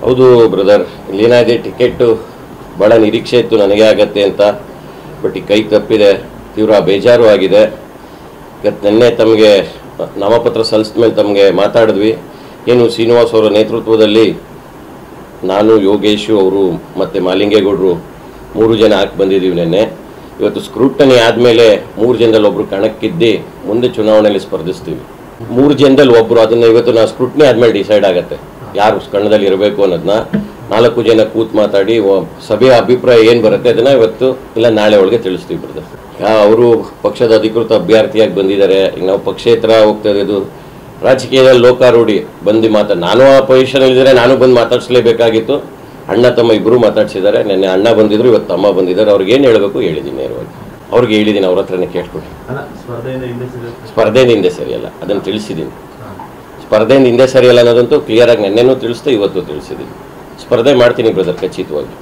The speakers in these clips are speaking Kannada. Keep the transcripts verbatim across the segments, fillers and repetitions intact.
ಹೌದು ಬ್ರದರ್, ಇಲ್ಲೇನಾಗಿದೆ, ಟಿಕೆಟ್ ಭಾಳ ನಿರೀಕ್ಷೆ ಇತ್ತು ನನಗೆ ಆಗತ್ತೆ ಅಂತ. ಬಟ್ ಈ ಕೈ ತಪ್ಪಿದೆ, ತೀವ್ರ ಬೇಜಾರು ಆಗಿದೆ. ಇವತ್ತು ನಿನ್ನೆ ತಮಗೆ ನಾಮಪತ್ರ ಸಲ್ಲಿಸಿದ ಮೇಲೆ ತಮಗೆ ಮಾತಾಡಿದ್ವಿ. ಏನು ಶ್ರೀನಿವಾಸ್ ಅವರ ನೇತೃತ್ವದಲ್ಲಿ ನಾನು, ಯೋಗೇಶು ಅವರು ಮತ್ತು ಮಾಲಿಂಗೇಗೌಡರು ಮೂರು ಜನ ಹಾಕಿ ಬಂದಿದ್ದೀವಿ ನಿನ್ನೆ. ಇವತ್ತು ಸ್ಕ್ರೂಟನಿ ಆದಮೇಲೆ ಮೂರು ಜನದಲ್ಲಿ ಒಬ್ಬರು ಕಣಕ್ಕಿದ್ದು ಮುಂದೆ ಚುನಾವಣೆಯಲ್ಲಿ ಸ್ಪರ್ಧಿಸ್ತೀವಿ. ಮೂರು ಜನದಲ್ಲಿ ಒಬ್ಬರು, ಅದನ್ನು ಇವತ್ತು ನಾವು ಸ್ಕ್ರೂಟನಿ ಆದಮೇಲೆ ಡಿಸೈಡ್ ಆಗುತ್ತೆ ಯಾರು ಕಣದಲ್ಲಿ ಇರಬೇಕು ಅನ್ನೋದನ್ನ. ನಾಲ್ಕು ಜನ ಕೂತ್ ಮಾತಾಡಿ ಸಭೆಯ ಅಭಿಪ್ರಾಯ ಏನು ಬರುತ್ತೆ ಅದನ್ನು ಇವತ್ತು ಇಲ್ಲ ನಾಳೆ ಒಳಗೆ ತಿಳಿಸ್ತೀವಿ ಬ್ರದರ್. ಅವರು ಪಕ್ಷದ ಅಧಿಕೃತ ಅಭ್ಯರ್ಥಿಯಾಗಿ ಬಂದಿದ್ದಾರೆ. ಈಗ ನಾವು ಪಕ್ಷೇತರ ಹೋಗ್ತಾ ಇರೋದು ರಾಜಕೀಯದಲ್ಲಿ ಲೋಕಾರೂಢಿ ಬಂದು ಮಾತಾ ನಾನು ಆ ಪೊಸಿಷನಲ್ಲಿದ್ದರೆ ನಾನು ಬಂದು ಮಾತಾಡಿಸ್ಲೇಬೇಕಾಗಿತ್ತು. ಅಣ್ಣ ತಮ್ಮ ಇಬ್ಬರು ಮಾತಾಡ್ಸಿದ್ದಾರೆ. ನೆನ್ನೆ ಅಣ್ಣ ಬಂದಿದ್ರು, ಇವತ್ತು ತಮ್ಮ ಬಂದಿದ್ದಾರೆ. ಅವ್ರಿಗೆ ಏನು ಹೇಳಬೇಕು ಹೇಳಿದ್ದೀನಿ ನೇರವಾಗಿ. ಅವ್ರಿಗೆ ಹೇಳಿದ್ದೀನಿ, ಅವ್ರ ಹತ್ರನೇ ಕೇಳ್ಕೊಡಿ. ಸ್ಪರ್ಧೆಯಿಂದ ಹಿಂದೆ ಸರಿಯಲ್ಲ ಅದನ್ನು ತಿಳಿಸಿದ್ದೀನಿ. ಸ್ಪರ್ಧೆಯಿಂದ ಹಿಂದೆ ಸರಿಯಲ್ಲ ಅನ್ನೋದಂತೂ ಕ್ಲಿಯರಾಗಿ ನೆನ್ನೆನೂ ತಿಳಿಸ್ತಾ ಇವತ್ತು ತಿಳಿಸಿದ್ದೀನಿ. ಸ್ಪರ್ಧೆ ಮಾಡ್ತೀನಿ ಬ್ರದರ್ ಖಚಿತವಾಗಿ.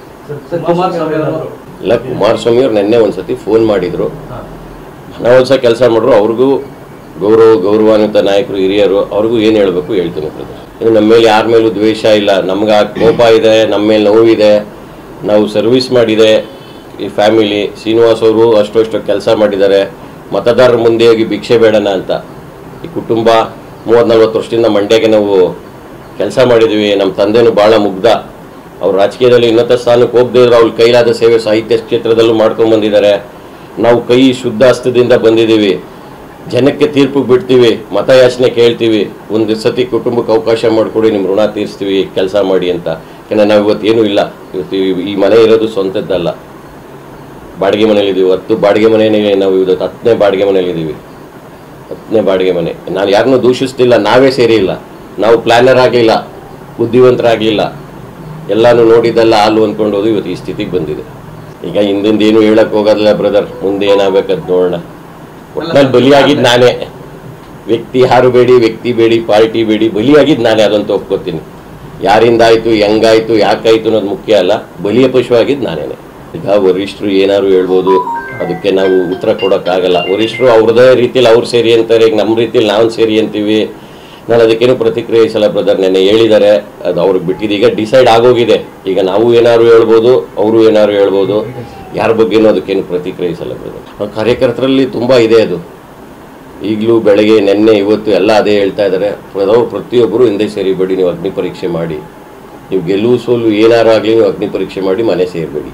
ಇಲ್ಲ, ಕುಮಾರಸ್ವಾಮಿ ಅವ್ರು ನೆನ್ನೆ ಒಂದ್ಸತಿ ಫೋನ್ ಮಾಡಿದ್ರು, ನಾವು ಒಂದ್ಸಲ ಕೆಲಸ ಮಾಡ್ರು. ಅವ್ರಿಗೂ ಗೌರವ ಗೌರವಾನ್ವಿತ ನಾಯಕರು, ಹಿರಿಯರು, ಅವ್ರಿಗೂ ಏನು ಹೇಳಬೇಕು ಹೇಳ್ತೀನಿ ಬ್ರದರ್. ಇನ್ನು ನಮ್ಮ ಮೇಲೆ ಯಾರ ಮೇಲೂ ದ್ವೇಷ ಇಲ್ಲ. ನಮ್ಗೆ ಆ ಕೋಪ ಇದೆ, ನಮ್ಮ ಮೇಲೆ ನೋವಿದೆ. ನಾವು ಸರ್ವಿಸ್ ಮಾಡಿದೆ ಈ ಫ್ಯಾಮಿಲಿ. ಶ್ರೀನಿವಾಸ್ ಅವರು ಅಷ್ಟು ಅಷ್ಟು ಕೆಲಸ ಮಾಡಿದ್ದಾರೆ. ಮತದಾರರ ಮುಂದೆ ಹೋಗಿ ಭಿಕ್ಷೆ ಬೇಡಣ ಅಂತ ಈ ಕುಟುಂಬ ಮೂವತ್ತು ನಲ್ವತ್ತು ವರ್ಷದಿಂದ ಮಂಡ್ಯಗೆ ನಾವು ಕೆಲಸ ಮಾಡಿದ್ವಿ. ನಮ್ಮ ತಂದೆನೂ ಭಾಳ ಮುಗ್ಧ. ಅವ್ರು ರಾಜಕೀಯದಲ್ಲಿ ಉನ್ನತ ಸ್ಥಾನಕ್ಕೆ ಹೋಗದೇ ಇದ್ರು ಅವ್ರ ಕೈಲಾದ ಸೇವೆ ಸಾಹಿತ್ಯ ಕ್ಷೇತ್ರದಲ್ಲೂ ಮಾಡ್ಕೊಂಡು ಬಂದಿದ್ದಾರೆ. ನಾವು ಕೈ ಶುದ್ಧ ಹಸ್ತದಿಂದ ಬಂದಿದ್ದೀವಿ. ಜನಕ್ಕೆ ತೀರ್ಪು ಬಿಡ್ತೀವಿ, ಮತಯಾಚನೆ ಕೇಳ್ತೀವಿ. ಒಂದು ಸತಿ ಕುಟುಂಬಕ್ಕೆ ಅವಕಾಶ ಮಾಡಿಕೊಡಿ, ನಿಮ್ಮ ಋಣ ತೀರಿಸ್ತೀವಿ, ಕೆಲಸ ಮಾಡಿ ಅಂತ. ಯಾಕಂದರೆ ನಾವು ಇವತ್ತು ಏನೂ ಇಲ್ಲ. ಇವತ್ತು ಈ ಮನೆ ಇರೋದು ಸ್ವಂತದ್ದಲ್ಲ, ಬಾಡಿಗೆ ಮನೇಲಿದ್ದೀವಿ. ಹತ್ತು ಬಾಡಿಗೆ ಮನೆಯೇ ನಾವು ಇವತ್ತು ಹತ್ತನೇ ಬಾಡಿಗೆ ಮನೇಲಿದ್ದೀವಿ. ಹತ್ತನೇ ಬಾಡಿಗೆ ಮನೆ. ನಾನು ಯಾರನ್ನೂ ದೂಷಿಸ್ತಿಲ್ಲ, ನಾವೇ ಸೇರಿ ಇಲ್ಲ. ನಾವು ಪ್ಲ್ಯಾನರ್ ಆಗಲಿಲ್ಲ, ಬುದ್ಧಿವಂತರಾಗಲಿಲ್ಲ. ಎಲ್ಲನೂ ನೋಡಿದ್ದೆಲ್ಲ ಹಾಲು ಅಂದ್ಕೊಂಡೋದು ಇವತ್ತು ಈ ಸ್ಥಿತಿಗೆ ಬಂದಿದೆ. ಈಗ ಹಿಂದಿಂದ ಏನು ಹೇಳಕ್ಕೆ ಹೋಗೋದಿಲ್ಲ ಬ್ರದರ್, ಮುಂದೆ ಏನಾಗಬೇಕಂತ ನೋಡೋಣ. ಒಟ್ಟಿನಲ್ಲಿ ಬಲಿಯಾಗಿದ್ದು ನಾನೇ. ವ್ಯಕ್ತಿ ಯಾರು ಬೇಡಿ, ವ್ಯಕ್ತಿ ಬೇಡಿ, ಪಾರ್ಟಿ ಬೇಡಿ, ಬಲಿಯಾಗಿದ್ದು ನಾನೇ, ಅದಂತ ಒಪ್ಕೋತೀನಿ. ಯಾರಿಂದ ಆಯಿತು, ಹೆಂಗಾಯಿತು, ಯಾಕಾಯಿತು ಅನ್ನೋದು ಮುಖ್ಯ ಅಲ್ಲ. ಬಲಿಯ ಪಶುವಾಗಿದ್ದು ನಾನೇನೆ. ಈಗ ವರಿಷ್ಠರು ಏನಾದ್ರು ಹೇಳ್ಬೋದು, ಅದಕ್ಕೆ ನಾವು ಉತ್ತರ ಕೊಡೋಕ್ಕಾಗಲ್ಲ. ವರಿಷ್ಠರು ಅವ್ರದೇ ರೀತಿಯಲ್ಲಿ ಅವ್ರು ಸೇರಿ ಅಂತಾರೆ, ಈಗ ನಮ್ಮ ರೀತಿಯಲ್ಲಿ ನಾವು ಸೇರಿ ಅಂತೀವಿ. ನಾನು ಅದಕ್ಕೇನು ಪ್ರತಿಕ್ರಿಯಿಸಲ್ಲ ಬ್ರದರ್. ನೆನ್ನೆ ಹೇಳಿದ್ದಾರೆ, ಅದು ಅವ್ರಿಗೆ ಬಿಟ್ಟಿದ್ದು. ಈಗ ಡಿಸೈಡ್ ಆಗೋಗಿದೆ. ಈಗ ನಾವು ಏನಾದ್ರು ಹೇಳ್ಬೋದು, ಅವರು ಏನಾದ್ರು ಹೇಳ್ಬೋದು. ಯಾರ ಬಗ್ಗೆನೂ ಅದಕ್ಕೇನು ಪ್ರತಿಕ್ರಿಯಿಸಲ್ಲ ಬ್ರದರ್. ಕಾರ್ಯಕರ್ತರಲ್ಲಿ ತುಂಬ ಇದೆ ಅದು. ಈಗಲೂ ಬೆಳಗ್ಗೆ ನೆನ್ನೆ ಇವತ್ತು ಎಲ್ಲ ಅದೇ ಹೇಳ್ತಾ ಇದ್ದಾರೆ. ಅವರು ಪ್ರತಿಯೊಬ್ಬರು ಹಿಂದೆ ಸೇರಿಬೇಡಿ, ನೀವು ಅಗ್ನಿ ಪರೀಕ್ಷೆ ಮಾಡಿ. ನೀವು ಗೆಲುವು ಸೋಲು ಏನಾರು ಆಗಲಿ ನೀವು ಅಗ್ನಿ ಪರೀಕ್ಷೆ ಮಾಡಿ ಮನೆ ಸೇರಬೇಡಿ.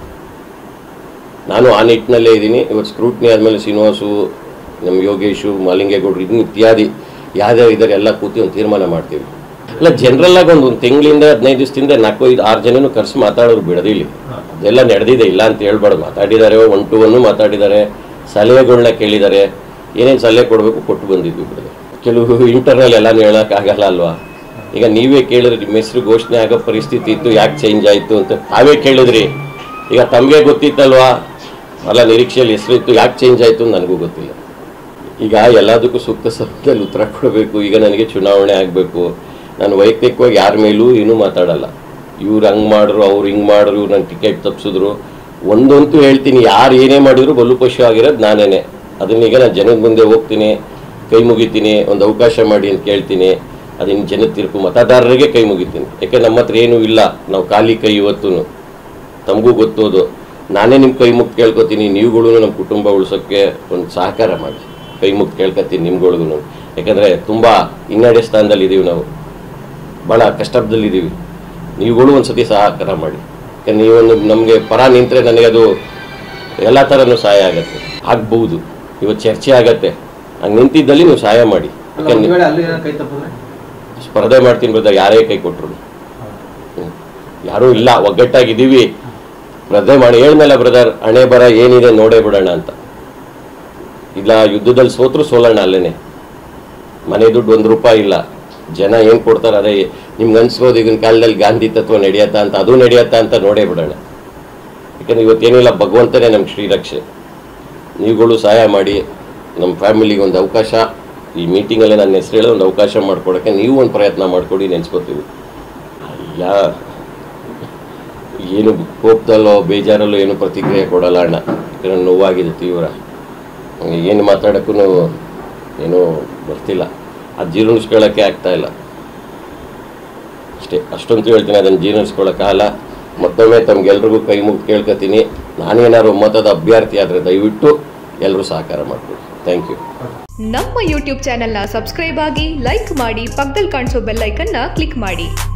ನಾನು ಆ ನಿಟ್ಟಿನಲ್ಲೇ ಇದ್ದೀನಿ. ಇವತ್ತು ಸ್ಕ್ರೂಟ್ನಿ ಆದಮೇಲೆ ಶ್ರೀನಿವಾಸು, ನಮ್ಮ ಯೋಗೇಶು, ಮಾಲಿಂಗೇಗೌಡರು, ಇದನ್ನು ಇತ್ಯಾದಿ ಯಾವ್ಯಾವ ಇದ್ದಾರೆ ಎಲ್ಲ ಕೂತಿ ಒಂದು ತೀರ್ಮಾನ ಮಾಡ್ತೀವಿ. ಇಲ್ಲ, ಜನರಲ್ಲಾಗಿ ಒಂದು ಒಂದು ತಿಂಗಳಿಂದ ಹದಿನೈದು ದಿವಸದಿಂದ ನಾಲ್ಕು ಐದು ಆರು ಜನನು ಕರೆಸಿ ಮಾತಾಡೋರು ಬಿಡೋದಿಲ್ಲ. ಅದೆಲ್ಲ ನಡೆದಿದೆ, ಇಲ್ಲ ಅಂತ ಹೇಳ್ಬಾರ್ದು. ಮಾತಾಡಿದ್ದಾರೆ, ಒನ್ ಟು ಒನ್ನು ಮಾತಾಡಿದ್ದಾರೆ, ಸಲಹೆಗಳನ್ನ ಕೇಳಿದ್ದಾರೆ. ಏನೇನು ಸಲಹೆ ಕೊಡಬೇಕು ಕೊಟ್ಟು ಬಂದಿದ್ವಿ ಬಿಡೋದು. ಕೆಲವು ಇಂಟರ್ನಲ್ ಎಲ್ಲನೂ ಹೇಳೋಕ್ಕಾಗಲ್ಲ ಅಲ್ವಾ. ಈಗ ನೀವೇ ಕೇಳಿದ್ರಿ, ನಿಮ್ಮ ಹೆಸರು ಘೋಷಣೆ ಆಗೋ ಪರಿಸ್ಥಿತಿ ಇತ್ತು, ಯಾಕೆ ಚೇಂಜ್ ಆಯಿತು ಅಂತ ತಾವೇ ಕೇಳಿದ್ರಿ. ಈಗ ತಮಗೆ ಗೊತ್ತಿತ್ತಲ್ವಾ, ಅಲ್ಲ ನಿರೀಕ್ಷೆಯಲ್ಲಿ ಹೆಸರು ಇತ್ತು, ಯಾಕೆ ಚೇಂಜ್ ಆಯಿತು ನನಗೂ ಗೊತ್ತಿಲ್ಲ. ಈಗ ಎಲ್ಲದಕ್ಕೂ ಸೂಕ್ತ ಸಮಯದಲ್ಲಿ ಉತ್ತರ ಕೊಡಬೇಕು. ಈಗ ನನಗೆ ಚುನಾವಣೆ ಆಗಬೇಕು. ನಾನು ವೈಯಕ್ತಿಕವಾಗಿ ಯಾರ ಮೇಲೂ ಏನೂ ಮಾತಾಡಲ್ಲ. ಇವ್ರು ಹಂಗೆ ಮಾಡಿದ್ರು, ಅವ್ರು ಹಿಂಗೆ ಮಾಡಿದ್ರು, ನನ್ನ ಟಿಕೆಟ್ ತಪ್ಪಿಸಿದ್ರು. ಒಂದಂತೂ ಹೇಳ್ತೀನಿ, ಯಾರು ಏನೇ ಮಾಡಿದ್ರು ಬಲುಪಶು ಆಗಿರೋದು ನಾನೇನೆ. ಅದನ್ನೀಗ ನಾನು ಜನದ ಮುಂದೆ ಹೋಗ್ತೀನಿ, ಕೈ ಮುಗಿತೀನಿ, ಒಂದು ಅವಕಾಶ ಮಾಡಿ ಅಂತ ಕೇಳ್ತೀನಿ. ಅದನ್ನು ಜನದ ತೀರ್ಪು, ಮತದಾರರಿಗೆ ಕೈ ಮುಗಿತೀನಿ. ಯಾಕೆ ನಮ್ಮ ಹತ್ರ ಏನೂ ಇಲ್ಲ, ನಾವು ಖಾಲಿ ಕೈ. ಇವತ್ತು ತಮಗೂ ಗೊತ್ತೋದು. ನಾನೇ ನಿಮ್ಮ ಕೈ ಮುಗ್ದು ಕೇಳ್ಕೊತೀನಿ, ನೀವುಗಳು ನಮ್ಮ ಕುಟುಂಬ ಉಳ್ಸೋಕ್ಕೆ ಒಂದು ಸಹಕಾರ ಮಾಡಿ. ಕೈ ಮುಗ್ದು ಕೇಳ್ಕೊತೀನಿ ನಿಮ್ಗಳಿಗೂ. ಯಾಕಂದರೆ ತುಂಬ ಹಿನ್ನಡೆ ಸ್ಥಾನದಲ್ಲಿ ಇದ್ದೀವಿ, ನಾವು ಭಾಳ ಕಷ್ಟದಲ್ಲಿದ್ದೀವಿ. ನೀವುಗಳು ಒಂದು ಸತಿ ಸಹಕಾರ ಮಾಡಿ. ಯಾಕಂದ್ರೆ ನೀವೊಂದು ನಮಗೆ ಪರ ನಿಂತರೆ ನನಗದು ಎಲ್ಲ ಥರನೂ ಸಹಾಯ ಆಗುತ್ತೆ. ಆಗ್ಬೋದು, ಇವತ್ತು ಚರ್ಚೆ ಆಗತ್ತೆ. ಹಂಗೆ ನಿಂತಿದ್ದಲ್ಲಿ ನೀವು ಸಹಾಯ ಮಾಡಿ. ಸ್ಪರ್ಧೆ ಮಾಡ್ತೀನಿ ಬ್ರದರ್, ಯಾರೇ ಕೈ ಕೊಟ್ಟರು. ಯಾರೂ ಇಲ್ಲ, ಒಗ್ಗಟ್ಟಾಗಿದ್ದೀವಿ. ಸ್ಪರ್ಧೆ ಮಾಡಿ ಹೇಳ್ಮೇಲೆ ಬ್ರದರ್, ಹಣೆ ಬರ ಏನಿದೆ ನೋಡೇ ಬಿಡೋಣ ಅಂತ. ಇಲ್ಲ, ಯುದ್ಧದಲ್ಲಿ ಸೋತ್ರು ಸೋಲೋಣ ಅಲ್ಲೇನೆ. ಮನೆ ದುಡ್ಡು ಒಂದು ರೂಪಾಯಿ ಇಲ್ಲ. ಜನ ಏನು ಕೊಡ್ತಾರೆ ಅದೇ ನಿಮ್ಗೆ ಅನ್ಸ್ಬೋದು. ಈಗಿನ ಕಾಲದಲ್ಲಿ ಗಾಂಧಿ ತತ್ವ ನಡೆಯತ್ತಾ ಅಂತ, ಅದು ನಡೆಯತ್ತಾ ಅಂತ ನೋಡೇ ಬಿಡೋಣ. ಯಾಕಂದ್ರೆ ಇವತ್ತೇನಿಲ್ಲ, ಭಗವಂತನೇ ನಮ್ಮ ಶ್ರೀರಕ್ಷೆ. ನೀವುಗಳು ಸಹಾಯ ಮಾಡಿ, ನಮ್ಮ ಫ್ಯಾಮಿಲಿಗೆ ಒಂದು ಅವಕಾಶ, ಈ ಮೀಟಿಂಗಲ್ಲೇ ನನ್ನ ಹೆಸರು ಹೇಳೋ ಒಂದು ಅವಕಾಶ ಮಾಡಿಕೊಡೋಕ್ಕೆ ನೀವು ಒಂದು ಪ್ರಯತ್ನ ಮಾಡಿಕೊಡಿ, ನೆನೆಸ್ಕೊತೀವಿ. ಯಾ ಏನು ಕೋಪದಲ್ಲೋ ಬೇಜಾರಲ್ಲೋ ಏನು ಪ್ರತಿಕ್ರಿಯೆ ಕೊಡಲ್ಲ ಅಣ್ಣ. ಯಾಕಂದ್ರೆ ನೋವಾಗಿದೆ ತೀವ್ರ. ಏನು ಮಾತಾಡೋಕ್ಕೂ ಏನೂ ಬರ್ತಿಲ್ಲ. ಅದು ಜೀರ್ಣಿಸ್ಕೊಳ್ಳೋಕ್ಕೆ ಆಗ್ತಾಯಿಲ್ಲ. ಅಷ್ಟೇ, ಅಷ್ಟೊಂದು ಹೇಳ್ತೀನಿ, ಅದನ್ನು ಜೀರ್ಣಿಸ್ಕೊಳ್ಳೋಕ್ಕಾಗಲ್ಲ. ಮತ್ತೊಮ್ಮೆ ತಮಗೆಲ್ರಿಗೂ ಕೈ ಮುಗಿ ಕೇಳ್ಕೊತೀನಿ, ನಾನೇನಾದ್ರು ಒಮ್ಮತದ ಅಭ್ಯರ್ಥಿ ಆದರೆ ದಯವಿಟ್ಟು ಎಲ್ಲರೂ ಸಹಕಾರ ಮಾಡ್ತೀವಿ. Thank you. ನಮ್ಮ ಯೂಟ್ಯೂಬ್ ಚಾನೆಲ್ನ ಸಬ್ಸ್ಕ್ರೈಬ್ ಆಗಿ, ಲೈಕ್ ಮಾಡಿ, ಪಕ್ಕದಲ್ಲಿ ಕಾಣಿಸೋ ಬೆಲ್ ಐಕನ್ನ ಕ್ಲಿಕ್ ಮಾಡಿ.